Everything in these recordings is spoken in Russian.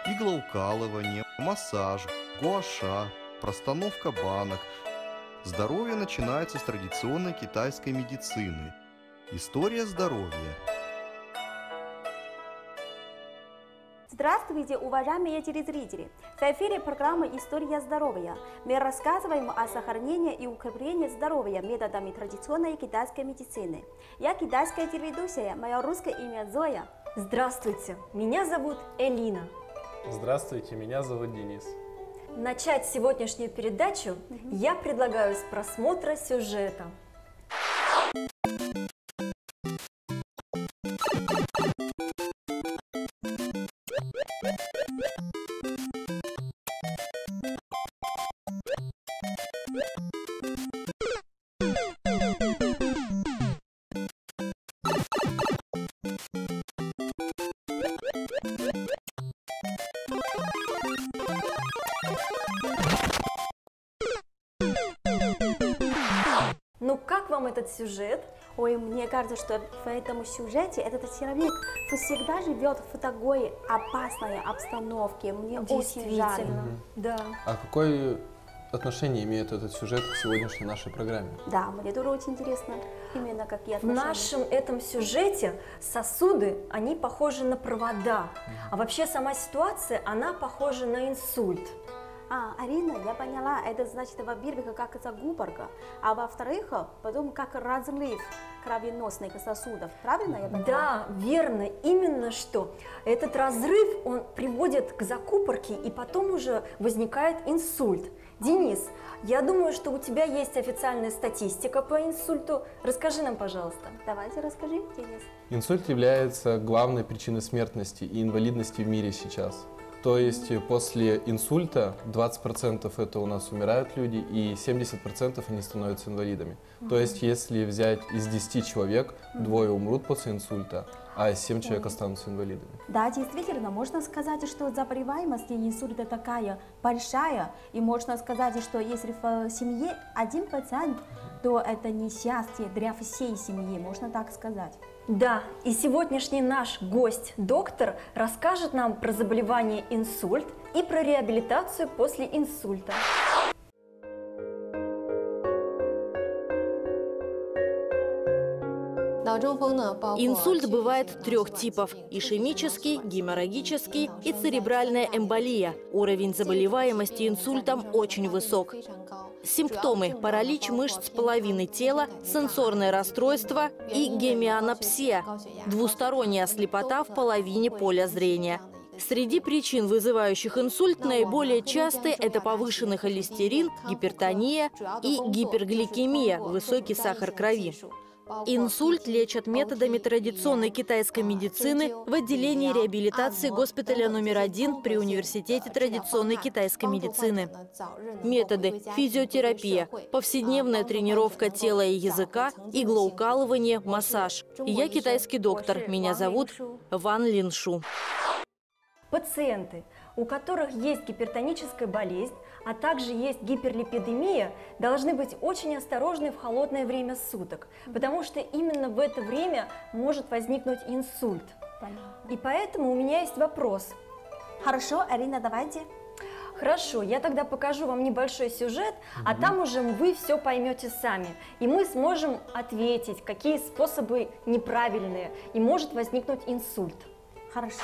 иглоукалывание, массаж, гуаша, простановка банок. Здоровье начинается с традиционной китайской медицины. История здоровья. Здравствуйте, уважаемые телезрители! В эфире программа «История здоровья». Мы рассказываем о сохранении и укреплении здоровья методами традиционной китайской медицины. Я китайская телеведущая, мое русское имя Зоя. Здравствуйте, меня зовут Элина. Здравствуйте, меня зовут Денис. Начать сегодняшнюю передачу я предлагаю с просмотра сюжета. Ну, как вам этот сюжет? Ой, мне кажется, что в этом сюжете этот человек всегда живет в такой опасной обстановке. Мне очень жаль. Да. А какое отношение имеет этот сюжет к сегодняшней нашей программе? Да, мне тоже очень интересно, именно какие В отношения. нашем этом сюжете сосуды, они похожи на провода. А вообще сама ситуация, она похожа на инсульт. Арина, я поняла, это значит, во-первых, как загуборка, а во-вторых, потом как разрыв кровеносных сосудов. Правильно я поняла? Да, верно, именно что. Этот разрыв, он приводит к закупорке, и потом уже возникает инсульт. Денис, я думаю, что у тебя есть официальная статистика по инсульту. Расскажи нам, пожалуйста. Давайте расскажи, Денис. Инсульт является главной причиной смертности и инвалидности в мире сейчас. То есть после инсульта 20% это у нас умирают люди, и 70% они становятся инвалидами. То есть если взять из 10 человек, двое умрут после инсульта, а 7 человек останутся инвалидами. Да, действительно, можно сказать, что заболеваемость инсульта такая большая, и можно сказать, что если в семье один пациент, то это несчастье для всей семьи, можно так сказать. Да, и сегодняшний наш гость, доктор, расскажет нам про заболевание инсульт и про реабилитацию после инсульта. Инсульт бывает трех типов – ишемический, геморрагический и церебральная эмболия. Уровень заболеваемости инсультом очень высок. Симптомы – паралич мышц половины тела, сенсорное расстройство и гемианопсия – двусторонняя слепота в половине поля зрения. Среди причин, вызывающих инсульт, наиболее частые – это повышенный холестерин, гипертония и гипергликемия – высокий сахар крови. Инсульт лечат методами традиционной китайской медицины в отделении реабилитации госпиталя номер 1 при Университете традиционной китайской медицины. Методы – физиотерапия, повседневная тренировка тела и языка, иглоукалывание, массаж. Я китайский доктор, меня зовут Ван Линшу. Пациенты, у которых есть гипертоническая болезнь, а также есть гиперлипидемия, должны быть очень осторожны в холодное время суток, потому что именно в это время может возникнуть инсульт. И поэтому у меня есть вопрос. Хорошо, Арина, давайте. Хорошо, я тогда покажу вам небольшой сюжет, а там уже вы все поймете сами. И мы сможем ответить, какие способы неправильные, и может возникнуть инсульт. Хорошо.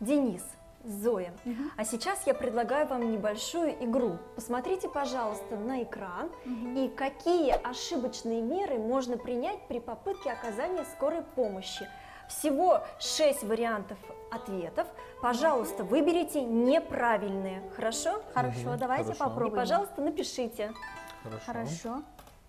Денис, Зоя, а сейчас я предлагаю вам небольшую игру. Посмотрите, пожалуйста, на экран и какие ошибочные меры можно принять при попытке оказания скорой помощи. Всего 6 вариантов ответов. Пожалуйста, выберите неправильные. Хорошо? Хорошо, давайте Хорошо. И, попробуем. пожалуйста, напишите. Хорошо.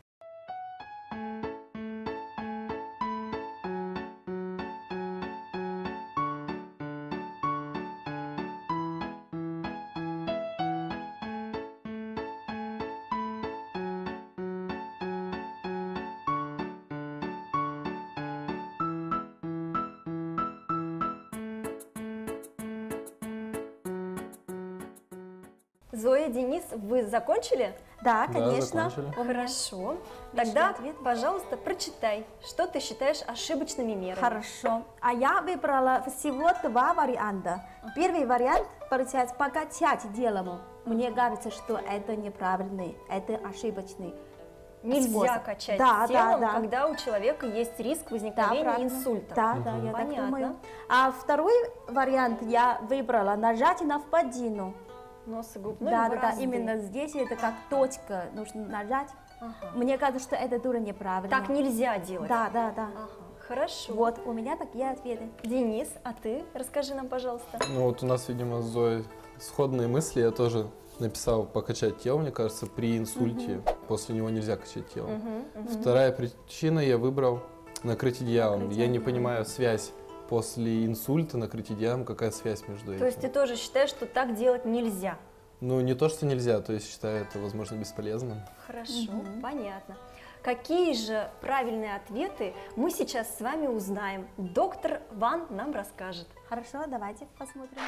Зоя, Денис, вы закончили? Да, Да, конечно. закончили. Хорошо. Лишний Тогда, ответ. пожалуйста, прочитай, что ты считаешь ошибочными мерами. Хорошо. А я выбрала всего 2 варианта. Первый вариант – получается покачать делом. Мне кажется, что это неправильный, это ошибочный. Нельзя способ. качать Да, телом, да. когда у человека есть риск возникновения правильно. инсульта. Да, да, я так Понятно. думаю. А второй вариант я выбрала нажать на впадину. Носогубной Да, да, да, борозды. именно здесь это как точка, нужно нажать. Ага. Мне кажется, что это тоже неправильно. Так нельзя делать. Да, да, да. Ага. Хорошо. Вот, у меня такие ответы. Денис, а ты расскажи нам, пожалуйста. Ну вот у нас, видимо, с Зоей сходные мысли. Я тоже написал покачать тело, мне кажется, при инсульте. После него нельзя качать тело. Вторая причина я выбрал накрыть одеялом. Накрыть Я не одеялом. понимаю связь после инсульта, накрыть одеялом, какая связь между этим. То есть ты тоже считаешь, что так делать нельзя? Ну, не то, что нельзя, то есть считаю это, возможно, бесполезным. Хорошо, понятно. Какие же правильные ответы мы сейчас с вами узнаем? Доктор Ван нам расскажет. Хорошо, давайте посмотрим.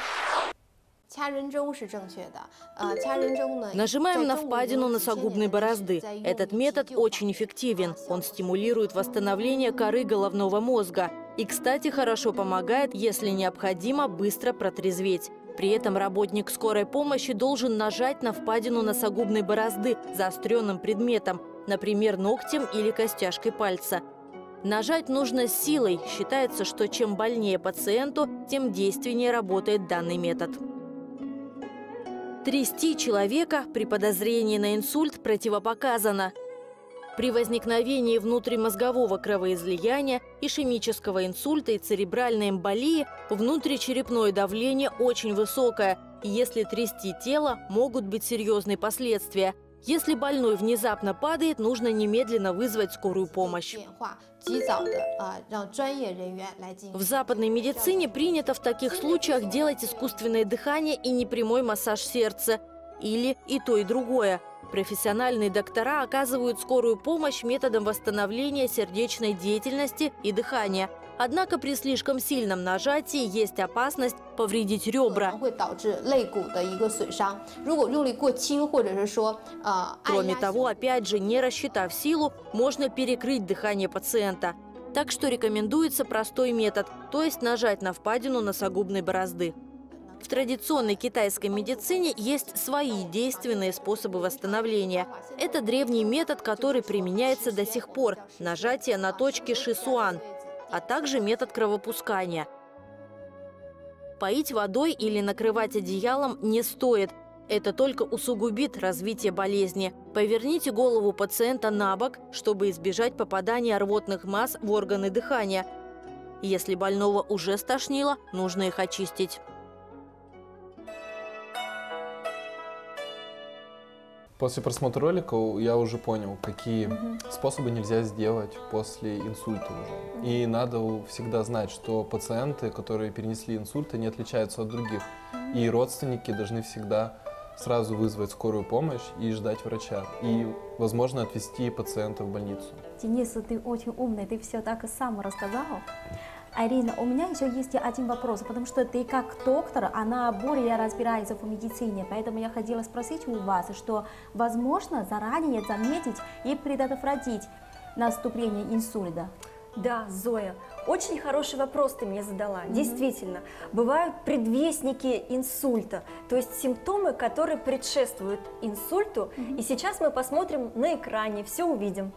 Нажимаем на впадину носогубной борозды. Этот метод очень эффективен. Он стимулирует восстановление коры головного мозга. И, кстати, хорошо помогает, если необходимо быстро протрезветь. При этом работник скорой помощи должен нажать на впадину носогубной борозды заостренным предметом, например, ногтем или костяшкой пальца. Нажать нужно с силой. Считается, что чем больнее пациенту, тем действеннее работает данный метод. Трясти человека при подозрении на инсульт противопоказано. При возникновении внутримозгового кровоизлияния, ишемического инсульта и церебральной эмболии внутричерепное давление очень высокое, и если трясти тело, могут быть серьезные последствия. Если больной внезапно падает, нужно немедленно вызвать скорую помощь. В западной медицине принято в таких случаях делать искусственное дыхание и непрямой массаж сердца. Или и то, и другое. Профессиональные доктора оказывают скорую помощь методом восстановления сердечной деятельности и дыхания. Однако при слишком сильном нажатии есть опасность повредить ребра. Кроме того, опять же, не рассчитав силу, можно перекрыть дыхание пациента. Так что рекомендуется простой метод, то есть нажать на впадину носогубной борозды. В традиционной китайской медицине есть свои действенные способы восстановления. Это древний метод, который применяется до сих пор – нажатие на точки шисуан, а также метод кровопускания. Поить водой или накрывать одеялом не стоит. Это только усугубит развитие болезни. Поверните голову пациента на бок, чтобы избежать попадания рвотных масс в органы дыхания. Если больного уже стошнило, нужно их очистить. После просмотра ролика я уже понял, какие способы нельзя сделать после инсульта уже. И надо всегда знать, что пациенты, которые перенесли инсульт, не отличаются от других. И родственники должны всегда сразу вызвать скорую помощь и ждать врача. И, возможно, отвезти пациента в больницу. Денис, ты очень умный, ты все так и сам рассказал. Арина, у меня еще есть один вопрос, потому что ты как доктор, она более разбирается в медицине, поэтому я хотела спросить у вас, что возможно заранее заметить и предотвратить наступление инсульта? Да, Зоя, очень хороший вопрос ты мне задала. Действительно, бывают предвестники инсульта, то есть симптомы, которые предшествуют инсульту. И сейчас мы посмотрим на экране, все увидим.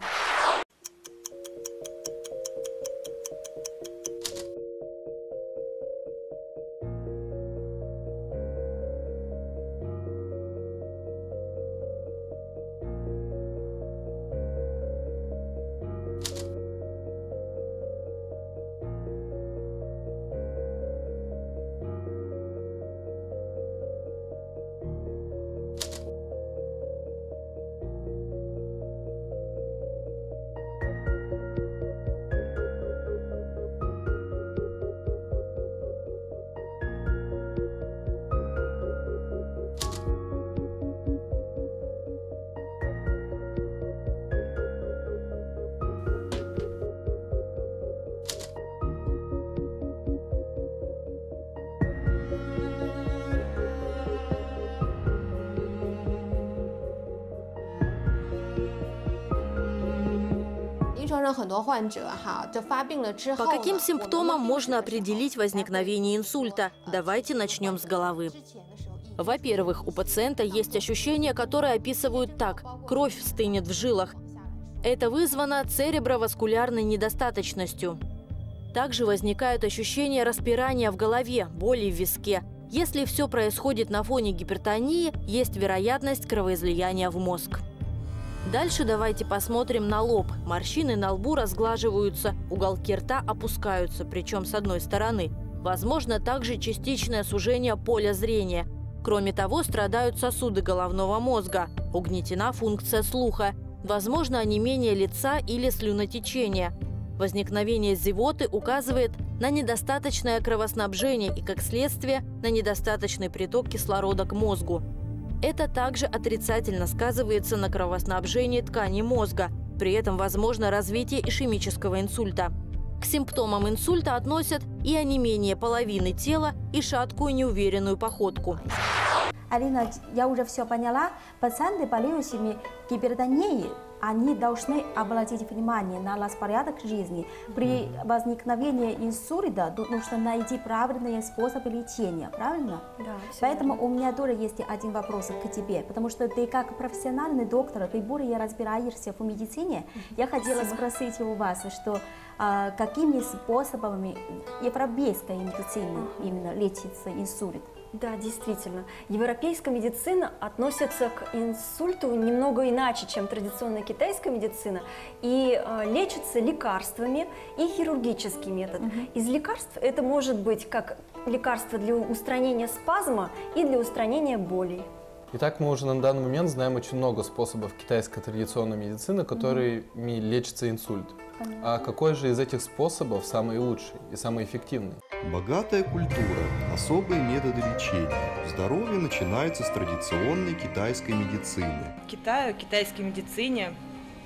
По каким симптомам можно определить возникновение инсульта? Давайте начнем с головы. Во-первых, у пациента есть ощущения, которые описывают так: кровь стынет в жилах. Это вызвано цереброваскулярной недостаточностью. Также возникают ощущения распирания в голове, боли в виске. Если все происходит на фоне гипертонии, есть вероятность кровоизлияния в мозг. Дальше давайте посмотрим на лоб. Морщины на лбу разглаживаются, уголки рта опускаются, причем с одной стороны. Возможно также частичное сужение поля зрения. Кроме того, страдают сосуды головного мозга, угнетена функция слуха, возможно онемение лица или слюнотечение. Возникновение зевоты указывает на недостаточное кровоснабжение и, как следствие, на недостаточный приток кислорода к мозгу. Это также отрицательно сказывается на кровоснабжении тканей мозга. При этом возможно развитие ишемического инсульта. К симптомам инсульта относят и онемение половины тела, и шаткую неуверенную походку. Алина, я уже все поняла. Пациенты, болеющими гипертонией, они должны обратить внимание на распорядок жизни. При возникновении инсульта тут нужно найти правильные способы лечения, правильно? Да, Поэтому у меня тоже есть один вопрос к тебе, потому что ты как профессиональный доктор, ты более разбираешься в медицине. Я хотела спросить у вас, что какими способами европейской медицины именно лечится инсульт? Да, действительно. Европейская медицина относится к инсульту немного иначе, чем традиционная китайская медицина, и лечится лекарствами и хирургический метод. Из лекарств это может быть как лекарство для устранения спазма и для устранения болей. Итак, мы уже на данный момент знаем очень много способов китайской традиционной медицины, которыми лечится инсульт. А какой же из этих способов самый лучший и самый эффективный? Богатая культура, особые методы лечения. Здоровье начинается с традиционной китайской медицины. Китаю, китайской медицине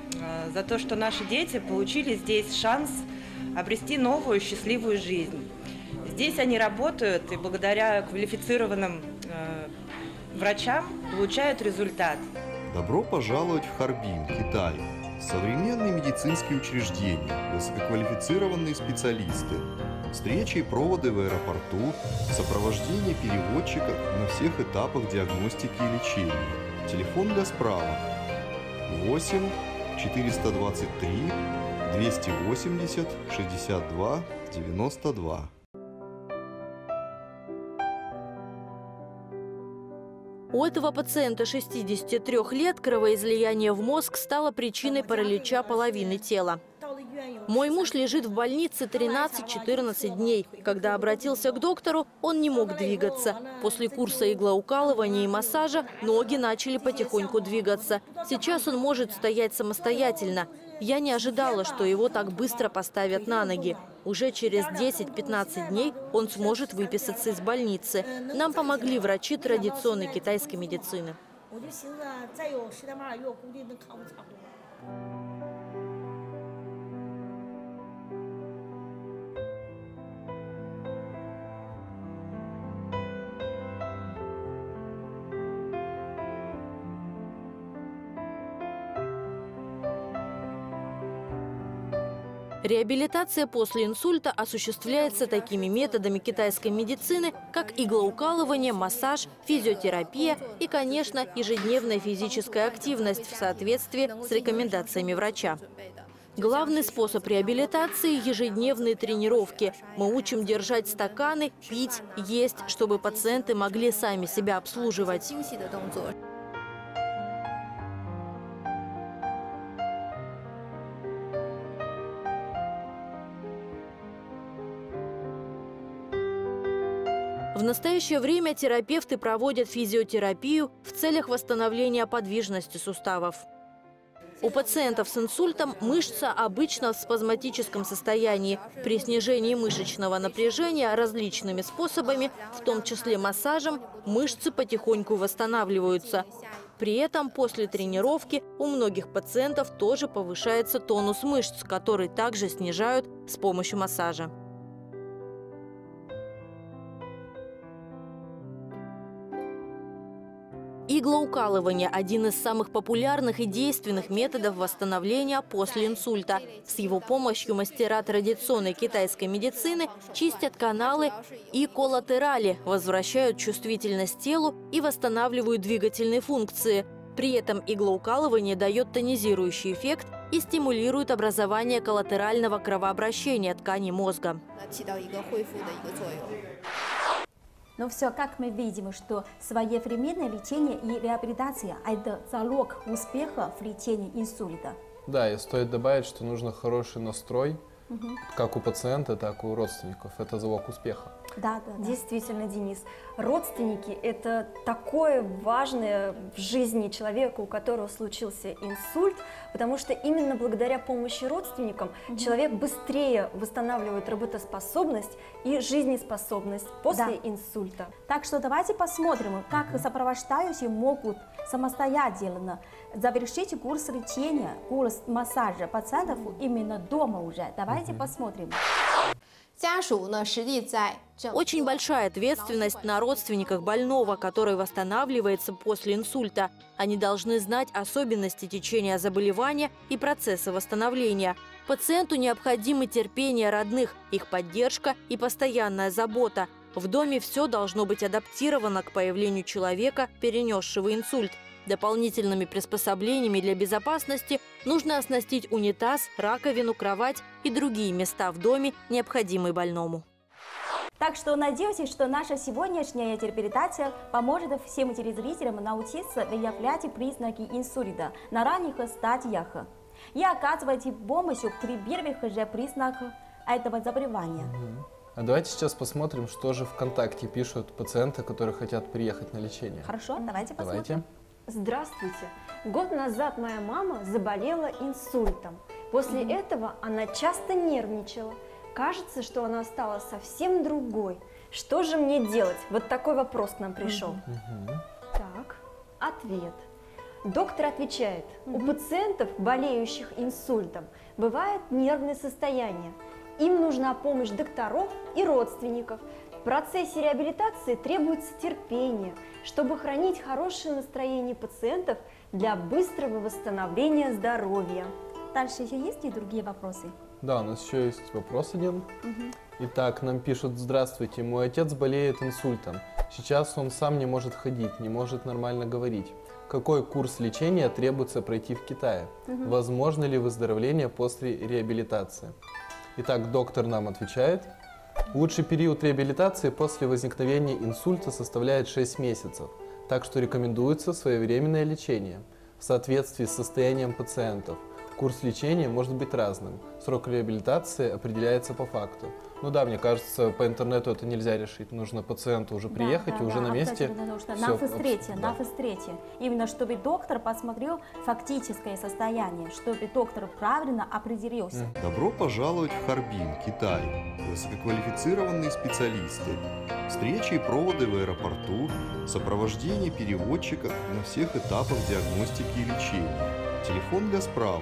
за то, что наши дети получили здесь шанс обрести новую счастливую жизнь. Здесь они работают и благодаря квалифицированным врачам получают результат. Добро пожаловать в Харбин, Китай. Современные медицинские учреждения, высококвалифицированные специалисты, встречи и проводы в аэропорту, сопровождение переводчиков на всех этапах диагностики и лечения. Телефон для справок 8 423 280 62 92. У этого пациента 63 лет кровоизлияние в мозг стало причиной паралича половины тела. Мой муж лежит в больнице 13-14 дней. Когда обратился к доктору, он не мог двигаться. После курса иглоукалывания и массажа ноги начали потихоньку двигаться. Сейчас он может стоять самостоятельно. Я не ожидала, что его так быстро поставят на ноги. Уже через 10-15 дней он сможет выписаться из больницы. Нам помогли врачи традиционной китайской медицины. Реабилитация после инсульта осуществляется такими методами китайской медицины, как иглоукалывание, массаж, физиотерапия и, конечно, ежедневная физическая активность в соответствии с рекомендациями врача. Главный способ реабилитации – ежедневные тренировки. Мы учим держать стаканы, пить, есть, чтобы пациенты могли сами себя обслуживать. В настоящее время терапевты проводят физиотерапию в целях восстановления подвижности суставов. У пациентов с инсультом мышца обычно в спазматическом состоянии. При снижении мышечного напряжения различными способами, в том числе массажем, мышцы потихоньку восстанавливаются. При этом после тренировки у многих пациентов тоже повышается тонус мышц, который также снижают с помощью массажа. Иглоукалывание – один из самых популярных и действенных методов восстановления после инсульта. С его помощью мастера традиционной китайской медицины чистят каналы и коллатерали, возвращают чувствительность телу и восстанавливают двигательные функции. При этом иглоукалывание дает тонизирующий эффект и стимулирует образование коллатерального кровообращения тканей мозга. Но все, как мы видим, что своевременное лечение и реабилитация – это залог успеха в лечении инсульта. Да, и стоит добавить, что нужно хороший настрой, как у пациента, так и у родственников. Это залог успеха. Да. Действительно, Денис, родственники – это такое важное в жизни человека, у которого случился инсульт, потому что именно благодаря помощи родственникам человек быстрее восстанавливает работоспособность и жизнеспособность после инсульта. Так что давайте посмотрим, как сопровождающие могут самостоятельно завершить курс лечения, курс массажа пациентов именно дома уже. Давайте посмотрим. Очень большая ответственность на родственниках больного, который восстанавливается после инсульта. Они должны знать особенности течения заболевания и процесса восстановления. Пациенту необходимо терпение родных, их поддержка и постоянная забота. В доме все должно быть адаптировано к появлению человека, перенесшего инсульт. Дополнительными приспособлениями для безопасности нужно оснастить унитаз, раковину, кровать и другие места в доме, необходимые больному. Так что надеюсь, что наша сегодняшняя передача поможет всем телезрителям научиться выявлять признаки инсульта на ранних стадиях и оказывать помощь при первых же признаках этого заболевания. А давайте сейчас посмотрим, что же ВКонтакте пишут пациенты, которые хотят приехать на лечение. Хорошо, давайте посмотрим. Давайте. Здравствуйте! Год назад моя мама заболела инсультом. После этого она часто нервничала. Кажется, что она стала совсем другой. Что же мне делать? Вот такой вопрос к нам пришел. Так, ответ. Доктор отвечает, у пациентов, болеющих инсультом, бывает нервное состояние. Им нужна помощь докторов и родственников. В процессе реабилитации требуется терпение, чтобы хранить хорошее настроение пациентов для быстрого восстановления здоровья. Дальше еще есть и другие вопросы? Да, у нас еще есть вопрос один. Итак, нам пишут: здравствуйте, мой отец болеет инсультом. Сейчас он сам не может ходить, не может нормально говорить. Какой курс лечения требуется пройти в Китае? Возможно ли выздоровление после реабилитации? Итак, доктор нам отвечает. Лучший период реабилитации после возникновения инсульта составляет 6 месяцев, так что рекомендуется своевременное лечение в соответствии с состоянием пациентов. Курс лечения может быть разным. Срок реабилитации определяется по факту. Ну да, мне кажется, по интернету это нельзя решить. Нужно пациенту уже приехать и уже на месте. На встрече. Именно чтобы доктор посмотрел фактическое состояние, чтобы доктор правильно определился. Добро пожаловать в Харбин, Китай. Высококвалифицированные специалисты. Встречи и проводы в аэропорту, сопровождение переводчиков на всех этапах диагностики и лечения. Телефон для справок.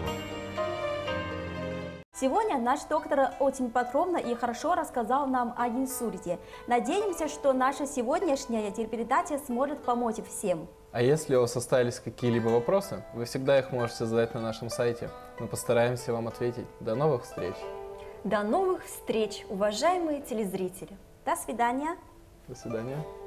Сегодня наш доктор очень подробно и хорошо рассказал нам о инсульте. Надеемся, что наша сегодняшняя телепередача сможет помочь всем. А если у вас остались какие-либо вопросы, вы всегда их можете задать на нашем сайте. Мы постараемся вам ответить. До новых встреч! До новых встреч, уважаемые телезрители! До свидания! До свидания!